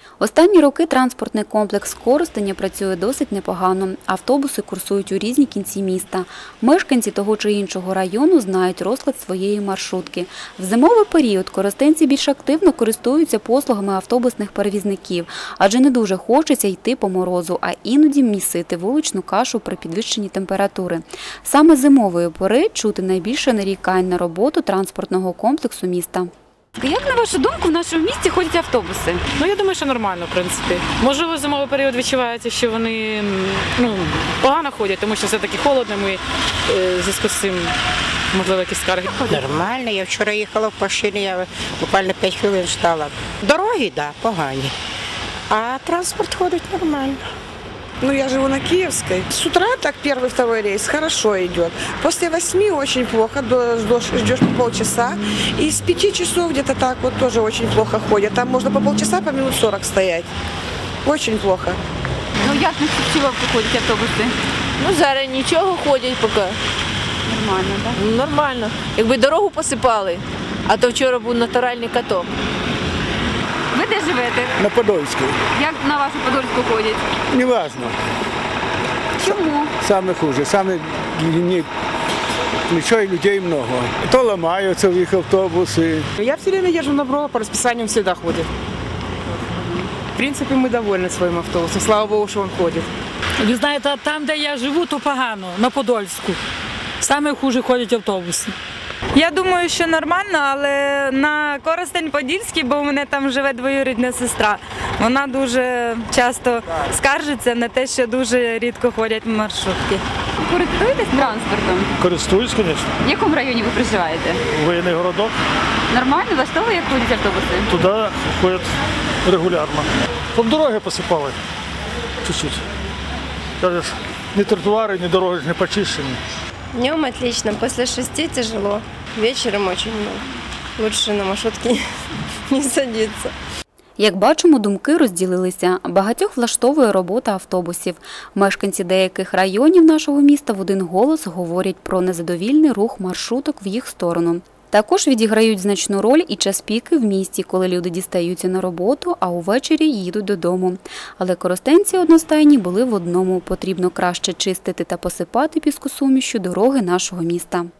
Останні роки транспортний комплекс Коростеня працює досить непогано. Автобуси курсують у різні кінці міста. Мешканці того чи іншого району знають розклад своєї маршрутки. В зимовий період коростенці більш активно користуються послугами автобусних перевізників, адже не дуже хочеться йти по морозу, а іноді місити вуличну кашу при підвищенні температури. Саме зимової пори чути найбільше нарікань на роботу транспортного комплексу міста. Як, на вашу думку, в нашому місті ходять автобуси? Я думаю, що нормально, в принципі. Можливо, зимовий період відчувається, що вони погано ходять, тому що все-таки холодно, ми в зв'язку з цим, можливо, якісь скарги. Нормально, я вчора їхала в машині, я буквально 5 хвилин чекала. Дороги, так, погані, а транспорт ходить нормально. Я живу на Киевской. С утра так первый-второй рейс хорошо идет. После 8 очень плохо, ждешь по полчаса. И с 5 часов где-то так вот тоже очень плохо ходят. Там можно по полчаса, по минут 40 стоять. Очень плохо. Як на чого ходять автобуси? Зараз нічого ходять поки. Нормально, так? Нормально. Якби дорогу посипали, а то вчора був натуральний каток. Ви де живете? На Подольській. Як на вашу Подольську ходять? Неважно. Чому? Саме хуже, саме нічого, людей много. То ламаються в їх автобуси. Я все время езжу на Брово, по расписанию всегда ходит. В принципе, мы довольны своим автобусом. Слава Богу, що він ходить. Ви знаєте, там, де я живу, то погано, на Подольську. Саме хуже ходять автобуси. Я думаю, що нормально, але на Коростень-Подільський, бо у мене там живе двоюрідна сестра, вона дуже часто скаржиться на те, що дуже рідко ходять маршрутки. Користуєтесь транспортом? Користуюсь, звісно. В якому районі ви проживаєте? Воєнний городок. Нормально? Влаштовує, як ходять автобуси? Туди ходять регулярно. Там дороги посипали чуть-чуть. Ні тротуари, ні дороги не почищені. Днем отлично, после 6 тяжело, вечером очень много. Лучше на маршрутке не садиться. Як бачимо, думки розділилися. Багатьох влаштовує робота автобусів. Мешканці деяких районів нашого міста в один голос говорять про незадовільний рух маршруток в їх сторону. Також відіграють значну роль і час піки в місті, коли люди дістаються на роботу, а увечері їдуть додому. Але коростенці одностайні були в одному – потрібно краще чистити та посипати піскосумішю дороги нашого міста.